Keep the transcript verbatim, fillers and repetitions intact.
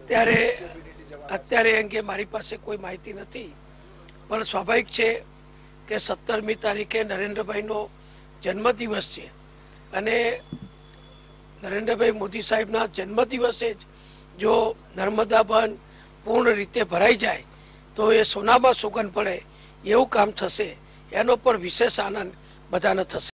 અત્યારે અત્યારે અંગે મારી પાસે કોઈ માહિતી નથી, પણ સ્વાભાવિક છે કે સત્તરમી તારીખે નરેન્દ્રભાઈનો જન્મદિવસ છે અને નરેન્દ્રભાઈ મોદી સાહેબના જન્મદિવસે જ જો નર્મદા બંધ પૂર્ણ રીતે ભરાઈ જાય તો એ સોનામાં સુગંધ પડે એવું કામ થશે, એનો પણ વિશેષ આનંદ બધાને થશે।